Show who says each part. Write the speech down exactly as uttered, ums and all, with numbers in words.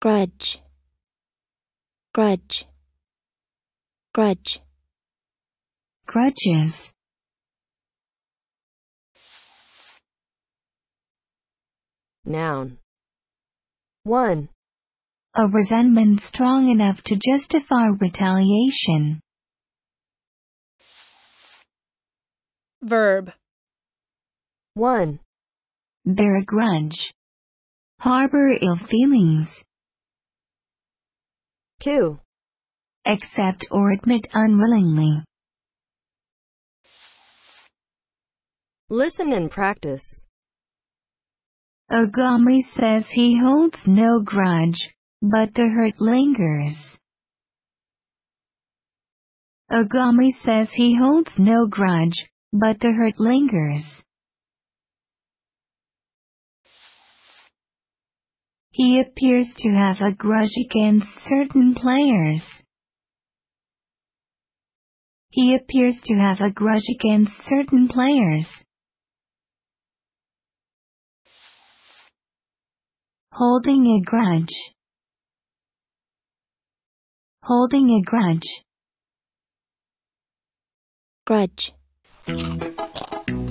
Speaker 1: grudge, grudge, grudge.
Speaker 2: grudges,
Speaker 3: Noun. one.
Speaker 2: a resentment strong enough to justify retaliation.
Speaker 4: Verb.
Speaker 3: one.
Speaker 2: Bear a grudge, harbor ill feelings,
Speaker 3: two.
Speaker 2: accept or admit unwillingly.
Speaker 3: Listen and practice.
Speaker 2: Ogami says he holds no grudge, but the hurt lingers. Ogami says he holds no grudge, but the hurt lingers. He appears to have a grudge against certain players. He appears to have a grudge against certain players. Holding a grudge. Holding a grudge.
Speaker 1: Grudge.